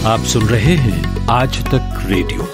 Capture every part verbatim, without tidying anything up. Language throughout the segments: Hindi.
आप सुन रहे हैं आज तक रेडियो।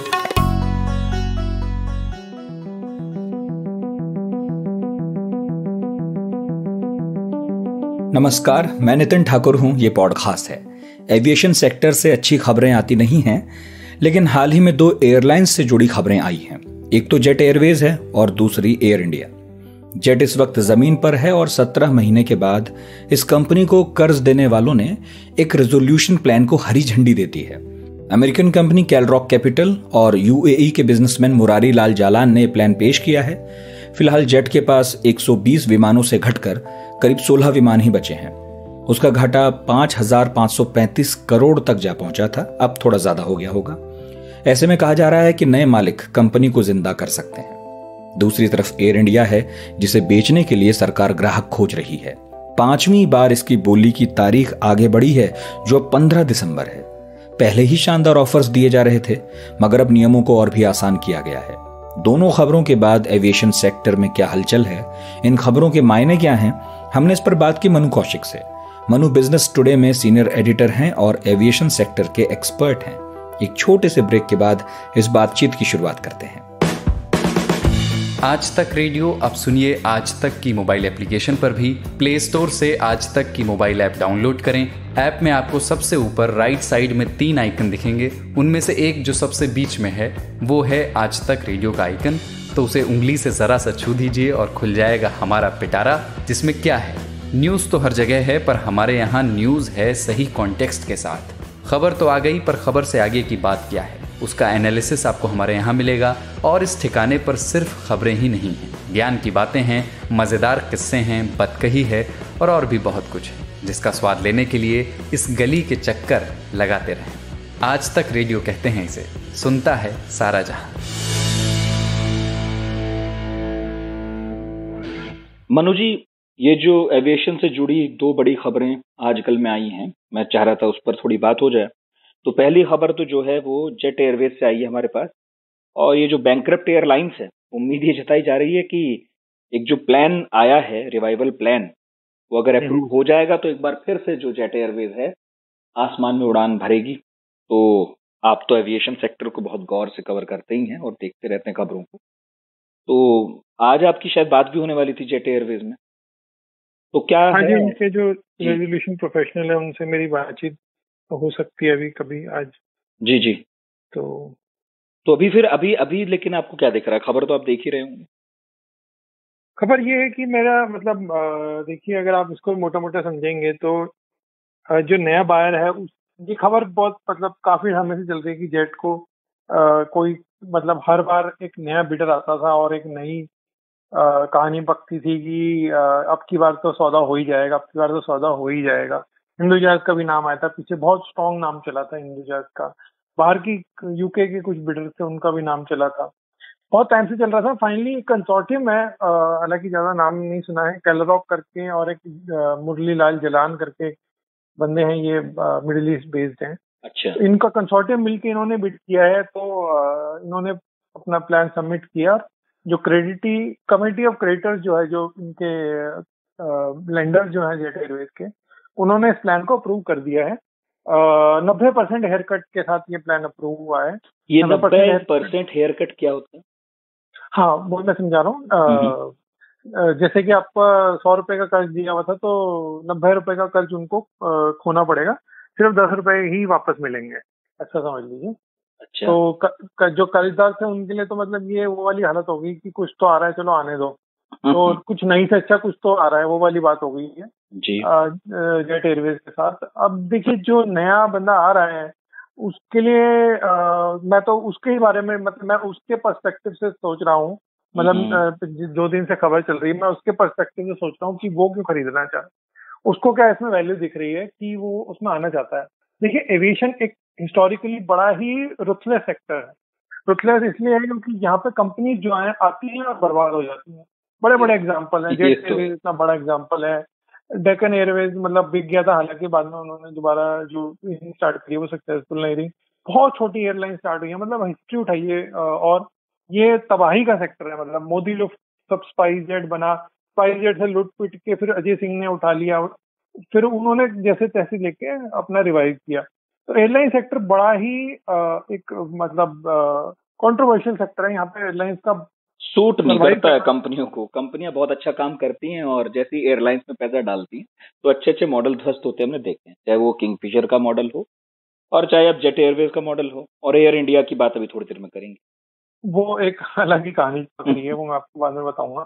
नमस्कार, मैं नितिन ठाकुर हूं। ये पॉडकास्ट है। एविएशन सेक्टर से अच्छी खबरें आती नहीं हैं, लेकिन हाल ही में दो एयरलाइंस से जुड़ी खबरें आई हैं। एक तो जेट एयरवेज है और दूसरी एयर इंडिया। जेट इस वक्त जमीन पर है और सत्रह महीने के बाद इस कंपनी को कर्ज देने वालों ने एक रेजोल्यूशन प्लान को हरी झंडी देती है। अमेरिकन कंपनी कैलरॉक कैपिटल और यूएई के बिजनेसमैन मुरारी लाल जालान ने प्लान पेश किया है। फिलहाल जेट के पास एक सौ बीस विमानों से घटकर करीब सोलह विमान ही बचे हैं। उसका घाटा पांच हजार पांच सौ पैंतीस करोड़ तक जा पहुंचा था, अब थोड़ा ज्यादा हो गया होगा। ऐसे में कहा जा रहा है कि नए मालिक कंपनी को जिंदा कर सकते हैं। दूसरी तरफ एयर इंडिया है, जिसे बेचने के लिए सरकार ग्राहक खोज रही है। पांचवी बार इसकी बोली की तारीख आगे बढ़ी है, जो पंद्रह दिसंबर है। पहले ही शानदार ऑफर्स दिए जा रहे थे, मगर अब नियमों को और भी आसान किया गया है। दोनों खबरों के बाद एविएशन सेक्टर में क्या हलचल है, इन खबरों के मायने क्या हैं, हमने इस पर बात की मनु कौशिक से। मनु बिजनेस टुडे में सीनियर एडिटर हैं और एविएशन सेक्टर के एक्सपर्ट हैं। एक छोटे से ब्रेक के बाद इस बातचीत की शुरुआत करते हैं। आज तक रेडियो अब सुनिए आज तक की मोबाइल एप्लीकेशन पर भी। प्ले स्टोर से आज तक की मोबाइल ऐप डाउनलोड करें। ऐप में आपको सबसे ऊपर राइट साइड में तीन आइकन दिखेंगे। उनमें से एक जो सबसे बीच में है वो है आज तक रेडियो का आइकन। तो उसे उंगली से जरा सा छू दीजिए और खुल जाएगा हमारा पिटारा, जिसमें क्या है, न्यूज़ तो हर जगह है, पर हमारे यहाँ न्यूज़ है सही कॉन्टेक्स्ट के साथ। खबर तो आ गई, पर खबर से आगे की बात क्या है, उसका एनालिसिस आपको हमारे यहाँ मिलेगा। और इस ठिकाने पर सिर्फ खबरें ही नहीं हैं, ज्ञान की बातें हैं, मज़ेदार किस्से हैं, बतकही है और और भी बहुत कुछ है, जिसका स्वाद लेने के लिए इस गली के चक्कर लगाते रहें। आज तक रेडियो कहते हैं इसे, सुनता है सारा जहां। मनु जी, ये जो एविएशन से जुड़ी दो बड़ी खबरें आजकल में आई हैं, मैं चाह रहा था उस पर थोड़ी बात हो जाए। तो पहली खबर तो जो है वो जेट एयरवेज से आई है हमारे पास। और ये जो बैंकरप्ट एयरलाइंस है, उम्मीद ये जताई जा रही है कि एक जो प्लान आया है, रिवाइवल प्लान, वो अगर अप्रूव हो जाएगा तो एक बार फिर से जो जेट एयरवेज है आसमान में उड़ान भरेगी। तो आप तो एविएशन सेक्टर को बहुत गौर से कवर करते ही हैं और देखते रहते हैं खबरों को। तो आज आपकी शायद बात भी होने वाली थी जेट एयरवेज में, तो क्या हाँ जी, है? उनके जो रेजोल्यूशन प्रोफेशनल है उनसे मेरी बातचीत हो सकती है अभी कभी आज। जी जी। तो तो अभी फिर अभी अभी लेकिन आपको क्या दिख रहा है? खबर तो आप देख ही रहे होंगे। खबर ये है कि मेरा मतलब देखिए, अगर आप इसको मोटा मोटा समझेंगे तो जो नया बायर है उस ये खबर बहुत मतलब काफी समय से चल रही है कि जेट को आ, कोई मतलब हर बार एक नया बिडर आता था और एक नई आ, कहानी पकती थी कि आ, अब की बार तो सौदा हो ही जाएगा, अब की बार तो सौदा हो ही जाएगा। हिंदुजाज का भी नाम आया था, पीछे बहुत स्ट्रॉन्ग नाम चला था हिंदुजाज का। बाहर की यूके के कुछ बिडर थे, उनका भी नाम चला था, बहुत टाइम से चल रहा था। फाइनली कंसोर्टियम है, हालांकि ज्यादा नाम नहीं सुना है, कैलरॉक करके और एक मुरली लाल जलान करके बंदे हैं, ये मिडिल ईस्ट बेस्ड हैं। अच्छा। तो इनका कंसोर्टियम मिलके इन्होंने बिड किया है। तो आ, इन्होंने अपना प्लान सबमिट किया। जो क्रेडिटी कमेटी ऑफ क्रेडिटर्स जो है, जो इनके लेंडर जो है जेट एयरवेज के, उन्होंने इस प्लान को अप्रूव कर दिया है। नब्बे परसेंट हेयर कट के साथ ये प्लान अप्रूव हुआ है। ये नब्बे परसेंट हेयर कट क्या होता है? हाँ, वो मैं समझा रहा हूँ। जैसे कि आपका सौ रुपए का कर्ज दिया हुआ था, तो नब्बे रुपए का कर्ज उनको खोना पड़ेगा, सिर्फ दस रुपए ही वापस मिलेंगे, ऐसा समझ लीजिए। अच्छा। तो क, क, जो कर्जदार थे उनके लिए तो मतलब ये वो वाली हालत हो गई कि कुछ तो आ रहा है, चलो आने दो, तो कुछ नहीं से अच्छा कुछ तो आ रहा है, वो वाली बात हो गई है जी जेट एयरवेज के साथ। अब देखिए, जो नया बंदा आ रहा है उसके लिए आ, मैं तो उसके ही बारे में मतलब मैं उसके पर्सपेक्टिव से सोच रहा हूँ। मतलब दो दिन से खबर चल रही है, मैं उसके पर्सपेक्टिव से सोच रहा हूँ कि वो क्यों खरीदना चाहे, उसको क्या इसमें वैल्यू दिख रही है कि वो उसमें आना चाहता है। देखिए, एविएशन एक हिस्टोरिकली बड़ा ही रुथलेस सेक्टर है। रुथलेस इसलिए है क्योंकि यहाँ पे कंपनीज जो है आती हैं और बर्बाद हो जाती हैं। बड़े बड़े एग्जाम्पल हैं, जेट एयरवेज इतना बड़ा एग्जाम्पल है। डेक्कन एयरवेज मतलब बिक गया था, हालांकि बाद में उन्होंने दोबारा जो स्टार्ट करी वो सक्सेसफुल नहीं रही। बहुत छोटी एयरलाइन स्टार्ट हुई है, मतलब हिस्ट्री उठाइए, और ये तबाही का सेक्टर है। मतलब मोदी लोग सब स्पाइस जेट बना, स्पाइस जेट से लुट पिट के फिर अजय सिंह ने उठा लिया, फिर उन्होंने जैसे तैसे लेके अपना रिवाइव किया। तो एयरलाइन सेक्टर बड़ा ही एक मतलब कंट्रोवर्शियल सेक्टर है। यहाँ पे एयरलाइंस का सूट नहीं करता है कंपनियों को। कंपनियां बहुत अच्छा काम करती हैं और जैसी एयरलाइंस में पैसा डालती हैं तो अच्छे अच्छे मॉडल ध्वस्त होते हैं, हमने देखे हैं, चाहे वो किंगफिशर का मॉडल हो और चाहे अब जेट एयरवेज का मॉडल हो, और एयर इंडिया की बात अभी थोड़ी देर में करेंगे। वो एक अलग ही कहानी चल रही है, वो मैं आपको बाद में बताऊंगा।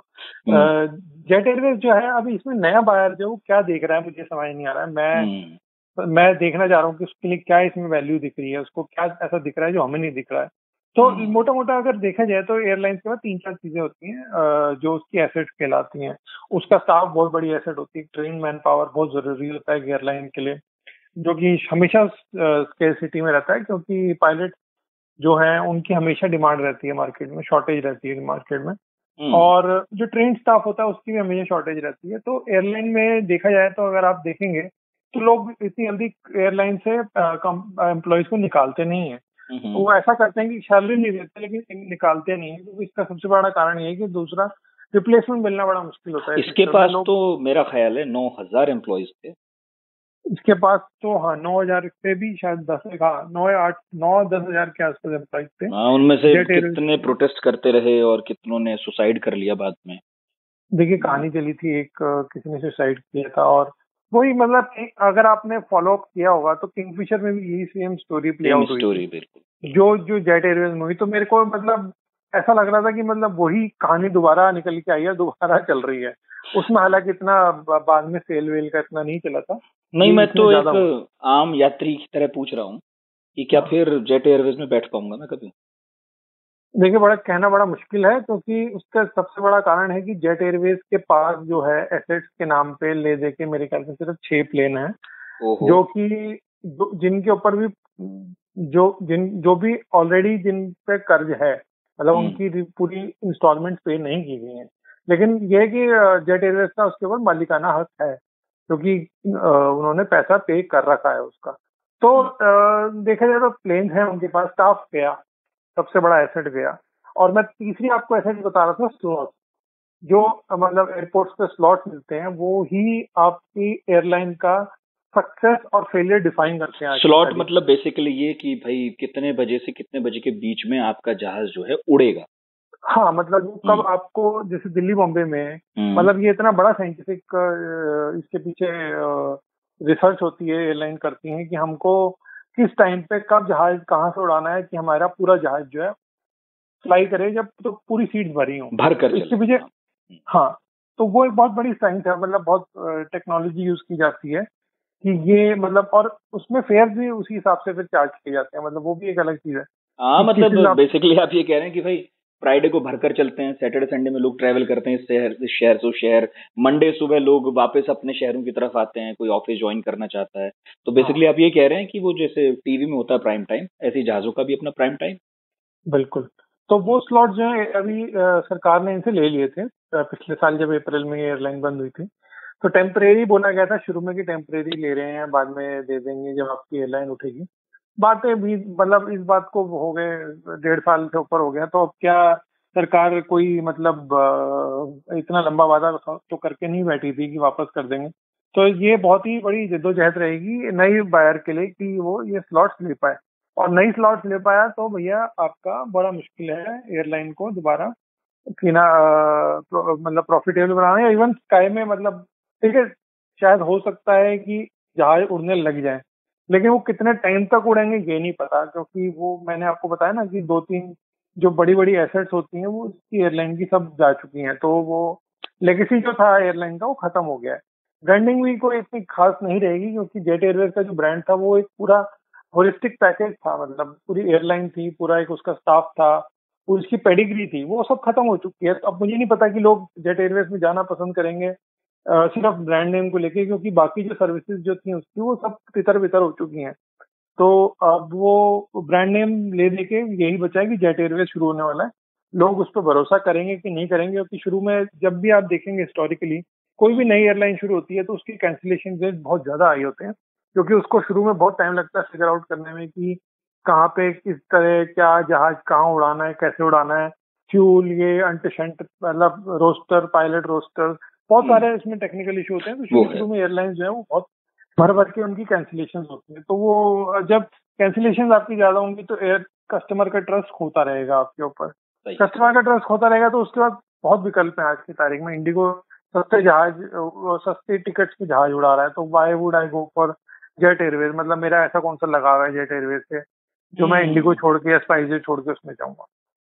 जेट एयरवेज जो है अभी इसमें नया बायर जो क्या देख रहा है मुझे समझ नहीं आ रहा है। मैं मैं देखना चाह रहा हूँ कि उसके लिए क्या इसमें वैल्यू दिख रही है, उसको क्या ऐसा दिख रहा है जो हमें नहीं दिख रहा है। तो मोटा मोटा अगर देखा जाए तो एयरलाइंस के पास तीन चार चीजें होती हैं जो उसकी एसेट कहलाती हैं। उसका स्टाफ बहुत बड़ी एसेट होती है, ट्रेन मैन पावर बहुत जरूरी होता है एयरलाइन के लिए, जो कि हमेशा स्केर्सिटी में रहता है, क्योंकि पायलट जो है उनकी हमेशा डिमांड रहती है मार्केट में, शॉर्टेज रहती है मार्केट में, और जो ट्रेन स्टाफ होता है उसकी भी हमेशा शॉर्टेज रहती है। तो एयरलाइन में देखा जाए तो अगर आप देखेंगे तो लोग इतनी जल्दी एयरलाइन से एम्प्लॉयज को निकालते नहीं है। वो ऐसा करते हैं कि सैलरी नहीं देते लेकिन निकालते नहीं है। तो इसका सबसे बड़ा कारण ये है कि दूसरा रिप्लेसमेंट मिलना बड़ा मुश्किल होता है। इसके पास तो मेरा ख्याल है नौ हजार एम्प्लॉयज थे। इसके पास तो हाँ नौ हजार से भी शायद दस हाँ नौ या आठ नौ दस हजार के आसपास एम्प्लॉयज थे। हाँ, उनमें से कितने प्रोटेस्ट करते रहे और कितनों ने सुसाइड कर लिया बाद में। देखिए कहानी चली थी, एक किसी ने सुसाइड किया था, और वही मतलब अगर आपने फॉलो अप किया होगा तो किंगफिशर में भी यही सेम स्टोरी प्ले आउट हुई स्टोरी बिल्कुल जो जो जेट एयरवेज में हुई। तो मेरे को मतलब ऐसा लग रहा था कि मतलब वही कहानी दोबारा निकल के आई है, दोबारा चल रही है। उसमें हालांकि इतना बाद में सेल वेल का इतना नहीं चला था। नहीं, मैं तो एक आम यात्री की तरह पूछ रहा हूँ कि क्या फिर जेट एयरवेज में बैठ पाऊंगा मैं कभी? देखिए बड़ा कहना बड़ा मुश्किल है, क्योंकि उसका सबसे बड़ा कारण है कि जेट एयरवेज के पास जो है एसेट्स के नाम पे ले दे के मेरे ख्याल से सिर्फ छह प्लेन है, जो कि जिनके ऊपर भी जो जिन जो भी ऑलरेडी जिन पे कर्ज है, मतलब उनकी पूरी इंस्टॉलमेंट पे नहीं की गई है। लेकिन यह है कि जेट एयरवेज का उसके ऊपर मालिकाना हक है, क्योंकि उन्होंने पैसा पे कर रखा है उसका। तो देखा जाए तो प्लेन है उनके पास, स्टाफ गया, सबसे बड़ा एसेट गया। और मैं तीसरी आपको एसेट बता रहा था, स्लॉट, जो मतलब एयरपोर्ट्स पे स्लॉट मिलते हैं वो ही आपकी एयरलाइन का सक्सेस और फेलियर डिफाइन करते हैं। स्लॉट मतलब बेसिकली ये कि भाई कितने बजे से कितने बजे के बीच में आपका जहाज जो है उड़ेगा। हाँ, मतलब कब आपको, जैसे दिल्ली बॉम्बे में, मतलब ये इतना बड़ा साइंटिफिक इसके पीछे रिसर्च होती है, एयरलाइन करती है कि हमको किस टाइम पे कब जहाज कहाँ से उड़ाना है कि हमारा पूरा जहाज जो है फ्लाई करे जब तो पूरी सीट्स भरी हों, भर कर इसके पीछे। हाँ, तो वो एक बहुत बड़ी साइंस है, मतलब बहुत टेक्नोलॉजी यूज की जाती है कि ये मतलब, और उसमें फेयर भी उसी हिसाब से फिर चार्ज किए जाते हैं, मतलब वो भी एक अलग चीज है। हाँ, मतलब बेसिकली आप ये कह रहे हैं कि भाई फ्राइडे को भरकर चलते हैं, सैटरडे संडे में लोग ट्रैवल करते हैं इस शहर से शहर से शहर, मंडे सुबह लोग वापस अपने शहरों की तरफ आते हैं, कोई ऑफिस ज्वाइन करना चाहता है। तो बेसिकली आप ये कह रहे हैं कि वो जैसे टीवी में होता है प्राइम टाइम, ऐसे जहाजों का भी अपना प्राइम टाइम। बिल्कुल। तो वो स्लॉट जो है अभी आ, सरकार ने इनसे ले लिए थे पिछले साल जब अप्रैल में एयरलाइन बंद हुई थी। तो टेम्परेरी बोला गया था शुरू में कि टेम्परेरी ले रहे हैं, बाद में दे देंगे जब आपकी एयरलाइन उठेगी। बातें भी मतलब इस बात को हो गए डेढ़ साल से ऊपर हो गया, तो अब क्या सरकार कोई मतलब इतना लंबा वादा तो करके नहीं बैठी थी कि वापस कर देंगे। तो ये बहुत ही बड़ी जद्दोजहद रहेगी नई बायर के लिए कि वो ये स्लॉट्स ले पाए, और नई स्लॉट्स ले पाया तो भैया आपका बड़ा मुश्किल है एयरलाइन को दोबारा ना मतलब प्रॉफिटेबल बनाना, या इवन स्काई में मतलब ठीक है शायद हो सकता है कि जहाज उड़ने लग जाए, लेकिन वो कितने टाइम तक उड़ेंगे ये नहीं पता, क्योंकि वो मैंने आपको बताया ना कि दो तीन जो बड़ी बड़ी एसेट्स होती हैं वो उसकी एयरलाइन की सब जा चुकी हैं। तो वो लेगेसी जो था एयरलाइन का वो खत्म हो गया है। ब्रांडिंग भी कोई इतनी खास नहीं रहेगी, क्योंकि जेट एयरवेज का जो ब्रांड था वो एक पूरा होलिस्टिक पैकेज था, मतलब पूरी एयरलाइन थी, पूरा एक उसका स्टाफ था, उसकी पेडिग्री थी, वो सब खत्म हो चुकी है। अब मुझे नहीं पता कि लोग जेट एयरवेज में जाना पसंद करेंगे आ, सिर्फ ब्रांड नेम को लेके, क्योंकि बाकी जो सर्विसेज जो थी उसकी वो सब तितर बितर हो चुकी हैं। तो अब वो ब्रांड नेम ले दे के यही बचा है कि जेट एयरवेज शुरू होने वाला है। लोग उस पर भरोसा करेंगे कि नहीं करेंगे, क्योंकि शुरू में जब भी आप देखेंगे हिस्टोरिकली कोई भी नई एयरलाइन शुरू होती है तो उसकी कैंसिलेशन रेट बहुत ज्यादा हाई होते हैं, क्योंकि उसको शुरू में बहुत टाइम लगता है फिगर आउट करने में कि कहाँ पे किस तरह क्या जहाज कहाँ उड़ाना है, कैसे उड़ाना है, फ्यूल, ये अंटशंट मतलब रोस्टर, पायलट रोस्टर, बहुत सारे इसमें टेक्निकल इशू होते हैं। तो शुरू शुरू में एयरलाइंस जो है वो बहुत भर भर के उनकी कैंसिलेशन होती है। तो वो जब कैंसिलेशन आपकी ज्यादा होंगी तो एयर कस्टमर का ट्रस्ट खोता रहेगा आपके ऊपर। कस्टमर का ट्रस्ट खोता रहेगा तो उसके बाद बहुत विकल्प हैं आज की तारीख में। इंडिगो सस्ते जहाज सस्ते टिकट्स के जहाज उड़ा रहा है, तो why would I go for Jet Airways. मतलब मेरा ऐसा कौन सा लगा हुआ है जेट एयरवेज से जो मैं इंडिगो छोड़ के या स्पाइसजेट छोड़ के उसमें जाऊंगा।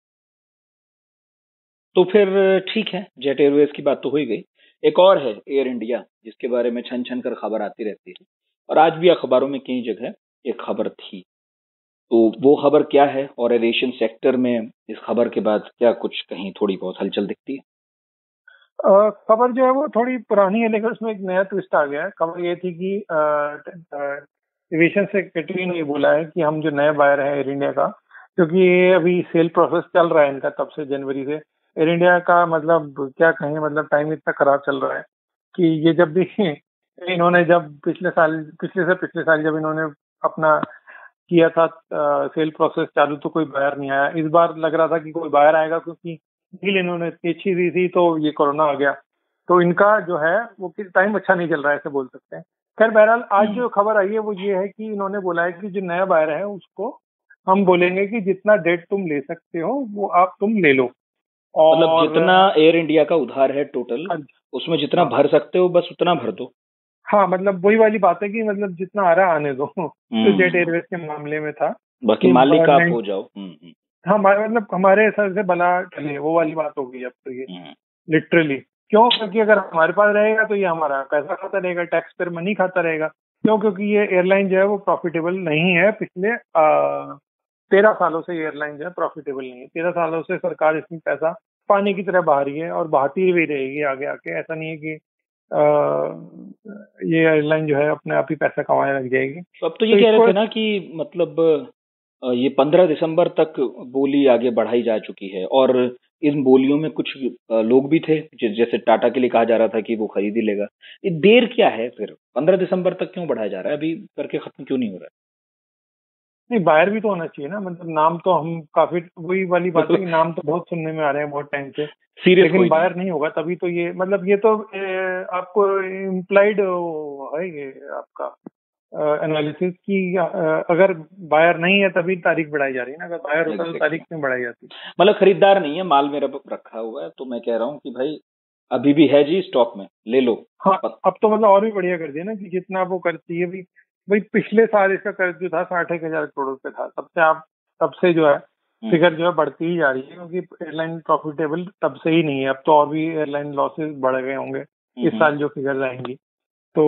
तो फिर ठीक है, जेट एयरवेज की बात तो हो ही गई। एक और है एयर इंडिया, जिसके बारे में छन छन कर खबर आती रहती है और आज भी अखबारों में कई जगह एक खबर थी। तो वो खबर क्या है और एविएशन सेक्टर में इस खबर के बाद क्या कुछ कहीं थोड़ी बहुत हलचल दिखती है? खबर जो है वो थोड़ी पुरानी है, लेकिन उसमें एक नया ट्विस्ट आ गया है। खबर ये थी कि एविएशन सेक्रेटरी ने ये बोला है कि हम जो नए बायर हैं एयर इंडिया का, क्योंकि ये अभी सेल प्रोसेस चल रहा है इनका तब से जनवरी से। एयर इंडिया का मतलब क्या कहें, मतलब टाइम इतना खराब चल रहा है कि ये जब भी इन्होंने जब पिछले साल पिछले से पिछले साल जब इन्होंने अपना किया था सेल प्रोसेस चालू, तो कोई बायर नहीं आया। इस बार लग रहा था कि कोई बायर आएगा, क्योंकि डील इन्होंने इतनी अच्छी दी थी, तो ये कोरोना आ गया। तो इनका जो है वो टाइम अच्छा नहीं चल रहा है, ऐसे बोल सकते हैं। खैर बहरहाल आज जो खबर आई है वो ये है कि इन्होंने बोला है कि जो नया बायर है उसको हम बोलेंगे कि जितना डेट तुम ले सकते हो वो आप तुम ले लो। और मतलब जितना एयर इंडिया का उधार है टोटल, उसमें जितना भर सकते हो बस उतना भर दो। हाँ, मतलब वही वाली बात है कि मतलब जितना आ रहा आने दो। तो जेट एयरवेज के मामले में था, बाकी मालिक आप हो जाओ। हाँ, मतलब हमारे सर से भला टले, वो वाली बात हो गई अब तो ये लिटरली। क्यों? क्योंकि अगर हमारे पास रहेगा तो ये हमारा पैसा खाता रहेगा, टैक्स पेयर मनी खाता रहेगा। क्यों? क्योंकि ये एयरलाइन जो है वो प्रॉफिटेबल नहीं है। पिछले तेरह सालों से एयरलाइन जो है प्रॉफिटेबल नहीं है। तेरह सालों से सरकार इसमें पैसा पानी की तरह बहा रही है और बहाती भी रहेगी आगे आके। ऐसा नहीं है कि आ, ये एयरलाइन जो है अपने आप ही पैसा कमाने लग जाएगी। तो अब तो ये तो कह रहे थे ना कि मतलब ये पंद्रह दिसंबर तक बोली आगे बढ़ाई जा चुकी है और इन बोलियों में कुछ लोग भी थे, जैसे टाटा के लिए कहा जा रहा था कि वो खरीद ही लेगा। ये देर क्या है फिर? पंद्रह दिसंबर तक क्यों बढ़ाया जा रहा है? अभी करके खत्म क्यों नहीं हो रहा है? नहीं, बायर भी तो होना चाहिए ना। मतलब नाम तो हम काफी वही वाली बात है कि नाम तो बहुत सुनने में आ रहे हैं बहुत टाइम से, लेकिन बायर नहीं होगा तभी तो ये मतलब ये तो ए, आपको इम्प्लाइड है ये आपका एनालिसिस की अगर बायर नहीं है तभी तारीख बढ़ाई जा रही है ना। अगर बायर होता तो तारीख क्यों बढ़ाई जाती? मतलब खरीदार नहीं है, माल मेरा रखा हुआ है, तो मैं कह रहा हूँ कि भाई अभी भी है जी, स्टॉक में ले लो। हाँ, अब तो मतलब और भी बढ़िया कर दिया ना कि जितना वो कर चाहिए भी। भाई पिछले साल इसका कर्ज जो था साठ एक हजार करोड़ रुपए था, तब से आप तब से जो है फिगर जो है बढ़ती ही जा रही है, क्योंकि एयरलाइन प्रॉफिटेबल तब से ही नहीं है। अब तो और भी एयरलाइन लॉसेस बढ़ गए होंगे इस साल जो फिगर आएंगी। तो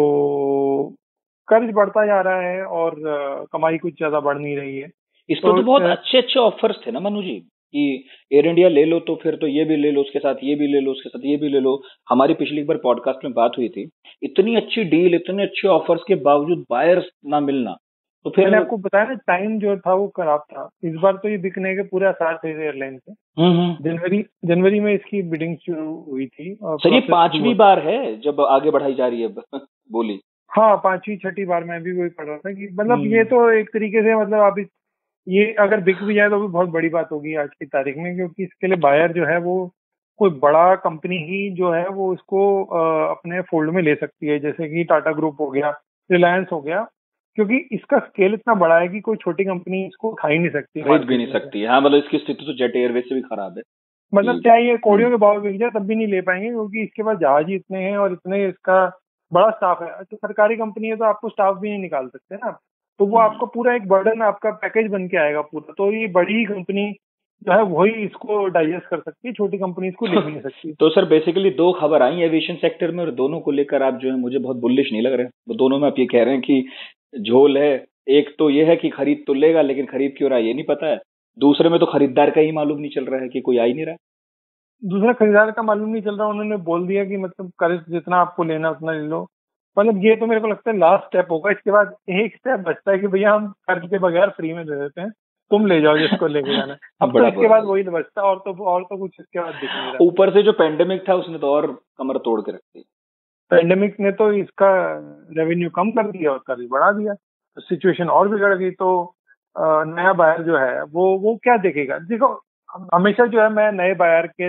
कर्ज बढ़ता जा रहा है और कमाई कुछ ज्यादा बढ़ नहीं रही है। इस पर तो, तो बहुत अच्छे अच्छे ऑफर्स थे ना मनु जी, कि एयर इंडिया ले लो तो फिर तो ये भी ले लो, उसके साथ ये भी ले लो, उसके साथ ये भी ले लो। हमारी पिछली बार पॉडकास्ट में बात हुई थी, इतनी अच्छी डील, इतने अच्छे ऑफर्स के बावजूद बायर्स ना मिलना। तो फिर मैंने आपको बताया ना टाइम जो था वो खराब था। इस बार तो ये बिकने के पूरे आसार थे एयरलाइन से। जनवरी जनवरी में इसकी बिडिंग शुरू हुई थी। सर ये पांचवी बार है जब आगे बढ़ाई जा रही है बोली। हाँ, पांचवी छठी बार मैं भी वही पढ़ रहा था कि मतलब ये तो एक तरीके से मतलब आप ये अगर बिक भी जाए तो भी बहुत बड़ी बात होगी आज की तारीख में, क्योंकि इसके लिए बायर जो है वो कोई बड़ा कंपनी ही जो है वो इसको अपने फोल्ड में ले सकती है, जैसे कि टाटा ग्रुप हो गया, रिलायंस हो गया, क्योंकि इसका स्केल इतना बड़ा है कि कोई छोटी कंपनी इसको खा ही नहीं सकती, खरीद भी नहीं सकती। हाँ, मतलब इसकी स्थिति तो जेट एयरवेज से भी खराब है। मतलब क्या ये कोड़ियों के भाव बिक जाए तब भी नहीं ले पाएंगे, क्योंकि इसके पास जहाज ही इतने हैं और इतने इसका बड़ा स्टाफ है। तो सरकारी कंपनी है तो आपको स्टाफ भी नहीं निकाल सकते ना, तो वो आपको पूरा एक बर्डन आपका पैकेज बन के आएगा पूरा। तो ये बड़ी कंपनी जो है वही इसको डाइजेस्ट कर सकती है, छोटी कंपनी इसको ले नहीं सकती। तो सर बेसिकली दो खबर आई एविएशन सेक्टर में और दोनों को लेकर आप जो है मुझे बहुत बुलिश नहीं लग रहे। वो दोनों में आप ये कह रहे हैं कि झोल है। एक तो ये है कि खरीद तो लेगा लेकिन खरीद क्यों रहा है ये नहीं पता है। दूसरे में तो खरीदार का ही मालूम नहीं चल रहा है कि कोई आ ही नहीं रहा। दूसरा खरीदार का मालूम नहीं चल रहा, उन्होंने बोल दिया कि मतलब कर्ज जितना आपको लेना उतना ले लो। मतलब ये तो मेरे को लगता है लास्ट स्टेप होगा। इसके बाद एक स्टेप बचता है कि भैया हम कर्ज के बगैर फ्री में दे देते हैं, तुम ले जाओ जिसको लेके जाना है। अब तो इसके बाद वही बचता है और तो और तो कुछ इसके बाद दिख नहीं रहा। ऊपर से जो पेंडेमिक था उसने तो और कमर तोड़ के रख दी। पेंडेमिक ने तो इसका रेवेन्यू कम कर दिया और कर्ज बढ़ा दिया, तो सिचुएशन और बिगड़ गई। तो नया बायर जो है वो वो क्या देखेगा? देखो हमेशा जो है मैं नए बायर के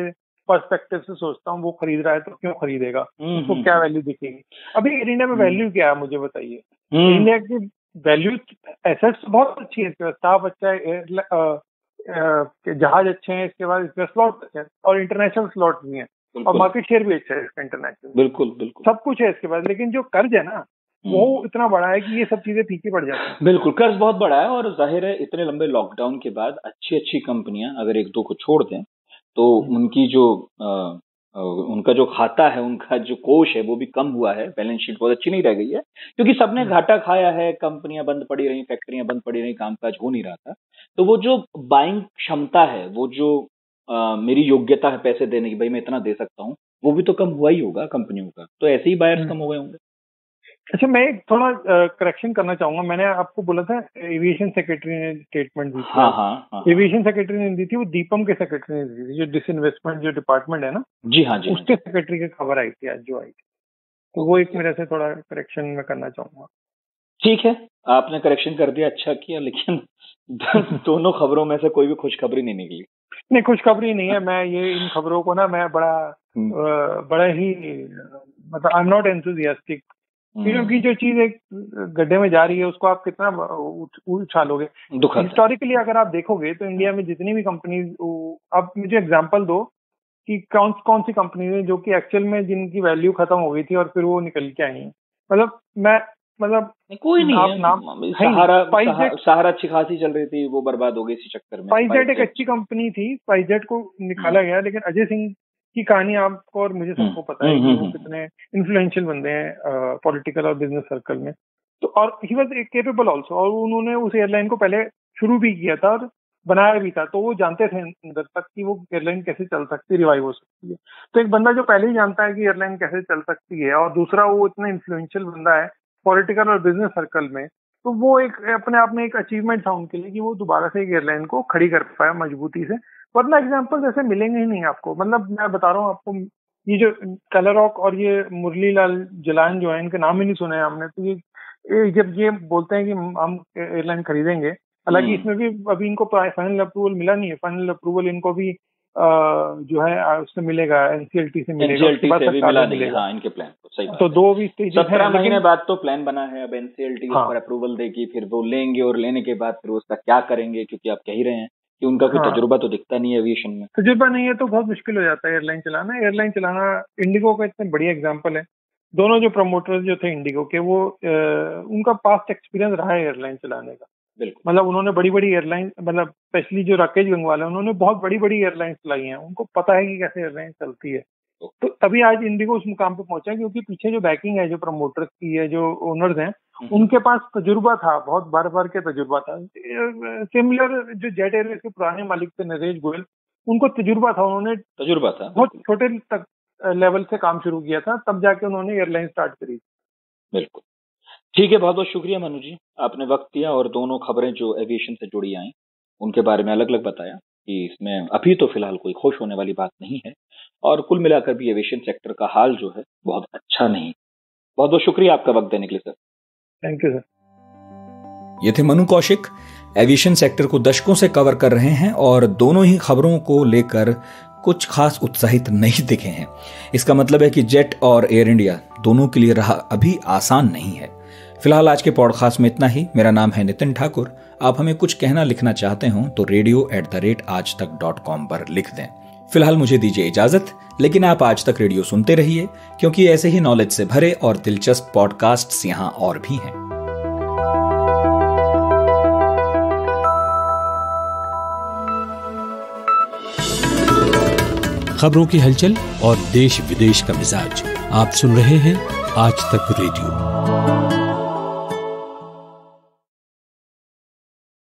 पर्सपेक्टिव से सोचता हूँ, वो खरीद रहा है तो क्यों खरीदेगा, उसको क्या वैल्यू दिखेगी। अभी एयर इंडिया में वैल्यू क्या है मुझे बताइए। इंडिया की वैल्यू एसेट्स बहुत अच्छी है, स्टाफ अच्छा है, जहाज अच्छे हैं, इसके बाद इसके स्लॉट अच्छे हैं और इंटरनेशनल स्लॉट भी हैं और मार्केट शेयर भी अच्छा है इसका इंटरनेशनल। बिल्कुल बिल्कुल सब कुछ है इसके बाद, लेकिन जो कर्ज है ना वो इतना बड़ा है कि ये सब चीजें फीकी पड़ जाती हैं। बिल्कुल, कर्ज बहुत बड़ा है और जाहिर है इतने लंबे लॉकडाउन के बाद अच्छी अच्छी कंपनियां अगर एक दो को छोड़ दें तो उनकी जो आ, उनका जो खाता है, उनका जो कोष है वो भी कम हुआ है, बैलेंस शीट बहुत अच्छी नहीं रह गई है क्योंकि सबने घाटा खाया है, कंपनियां बंद पड़ी रही, फैक्ट्रियां बंद पड़ी रही, कामकाज हो नहीं रहा था। तो वो जो बाइंग क्षमता है, वो जो आ, मेरी योग्यता है पैसे देने की, भाई मैं इतना दे सकता हूँ, वो भी तो कम हुआ ही होगा कंपनियों का। तो ऐसे ही बायर्स कम हो गए होंगे। अच्छा, मैं एक थोड़ा करेक्शन करना चाहूंगा। मैंने आपको बोला था एविएशन सेक्रेटरी ने स्टेटमेंट दी थी। हाँ, हाँ, हाँ, एविएशन सेक्रेटरी ने दी थी, वो दीपम के सेक्रेटरी ने दी थी, जो डिसइन्वेस्टमेंट जो डिपार्टमेंट है ना। जी हाँ जी, उसके सेक्रेटरी की खबर आई थी आज जो आई थी, तो वो एक मेरे से थोड़ा करेक्शन में करना चाहूंगा। ठीक है, आपने करेक्शन कर दिया, अच्छा किया, लेकिन दोनों खबरों में से कोई भी खुशखबरी नहीं निकली। नहीं, खुशखबरी नहीं है। मैं ये इन खबरों को ना मैं बड़ा बड़ा ही मतलब आई एम नॉट एंथुसियास्टिक, क्योंकि जो चीज एक गड्ढे में जा रही है उसको आप कितना उछालोगे। हिस्टोरिकली अगर आप देखोगे तो इंडिया में जितनी भी कंपनी, अब मुझे एग्जांपल दो कि कौन कौन सी कंपनी है जो कि एक्चुअल में जिनकी वैल्यू खत्म हो गई थी और फिर वो निकल के आई है। मतलब मैं मतलब कोई नहीं है, नाम सहारा सहारा अच्छी खासी चल रही थी, वो बर्बाद हो गई इसी चक्कर में। स्पाइसजेट एक अच्छी कंपनी थी, स्पाइसजेट को निकाला गया, लेकिन अजय सिंह की कहानी आपको और मुझे सबको पता है कि वो कितने इन्फ्लुएंशियल बंदे हैं पॉलिटिकल और बिजनेस सर्कल में। तो और ही वाज केपेबल आल्सो, और उन्होंने उस एयरलाइन को पहले शुरू भी किया था और बनाया भी था, तो वो जानते थे अंदर तक कि वो एयरलाइन कैसे चल सकती है, रिवाइव हो सकती है। तो एक बंदा जो पहले ही जानता है कि एयरलाइन कैसे चल सकती है और दूसरा वो इतना इन्फ्लुएंशियल बंदा है पॉलिटिकल और बिजनेस सर्कल में, तो वो एक अपने आप में एक अचीवमेंट था उनके लिए कि वो दोबारा से एक एयरलाइन को खड़ी कर पाया मजबूती से। वरना एग्जाम्पल जैसे मिलेंगे ही नहीं आपको। मतलब मैं बता रहा हूँ आपको, ये जो कलरॉक और ये मुरली लाल जलान जो है, इनके नाम ही नहीं सुने हमने। तो ये जब ये बोलते हैं कि हम एयरलाइन खरीदेंगे, हालांकि इसमें भी अभी इनको फाइनल अप्रूवल मिला नहीं है। फाइनल अप्रूवल इनको भी आ, जो है उससे मिलेगा, एनसीएलटी से मिलेगा, एनसीएलटी से भी मिला नहीं है। हाँ, इनके प्लान तो सही बात। तो दो भी स्टेजेस हैं, सत्रह महीने बाद तो प्लान बना है। अब एनसीएलटी हाँ। उस पर अप्रूवल देगी, फिर वो लेंगे और लेने के बाद फिर उसका क्या करेंगे, क्योंकि आप कह ही रहे हैं कि उनका कोई हाँ। तजुर्बा तो दिखता नहीं है एविएशन में। तजुर्बा नहीं है तो बहुत मुश्किल हो जाता है एयरलाइन चलाना। एयरलाइन चलाना इंडिगो का इतने बढ़िया एग्जाम्पल है। दोनों जो प्रमोटर्स जो थे इंडिगो के, वो आ, उनका पास्ट एक्सपीरियंस रहा है एयरलाइन चलाने का। मतलब उन्होंने बड़ी बड़ी एयरलाइन, मतलब स्पेशली जो राकेश गंगवाल है, उन्होंने बहुत बड़ी बड़ी एयरलाइन चलाई हैं, उनको पता है कि कैसे एयरलाइन चलती है। तो तभी आज इंडिगो उस मुकाम पे पहुंचा है, क्योंकि पीछे जो बैकिंग है, जो प्रमोटर्स की है, जो ओनर्स हैं, उनके पास तजुर्बा था, बहुत बार बार के तजुर्बा था। सिमिलर जो जेट एयरवेज के पुराने मालिक थे नरेश गोयल, उनको तजुर्बा था, उन्होंने तजुर्बा था, बहुत छोटे तक लेवल से काम शुरू किया था, तब जाके उन्होंने एयरलाइन स्टार्ट करी। बिल्कुल ठीक है, बहुत बहुत शुक्रिया मनु जी, आपने वक्त दिया और दोनों खबरें जो एविएशन से जुड़ी आई उनके बारे में अलग अलग बताया कि इसमें अभी तो फिलहाल कोई खुश होने वाली बात नहीं है और कुल मिलाकर भी एविएशन सेक्टर का हाल जो है बहुत अच्छा नहीं। बहुत बहुत शुक्रिया आपका वक्त देने के लिए सर। Thank you sir. ये थे मनु कौशिक, एविएशन सेक्टर को दशकों से कवर कर रहे हैं और दोनों ही खबरों को लेकर कुछ खास उत्साहित नहीं दिखे हैं। इसका मतलब है कि जेट और एयर इंडिया दोनों के लिए रहा अभी आसान नहीं है। फिलहाल आज के पॉडकास्ट में इतना ही। मेरा नाम है नितिन ठाकुर। आप हमें कुछ कहना लिखना चाहते हो तो रेडियो एट द रेट आज तक डॉट कॉम पर लिख दें। फिलहाल मुझे दीजिए इजाजत, लेकिन आप आज तक रेडियो सुनते रहिए, क्योंकि ऐसे ही नॉलेज से भरे और दिलचस्प पॉडकास्ट्स यहाँ और भी हैं। खबरों की हलचल और देश विदेश का मिजाज आप सुन रहे हैं आज तक रेडियो।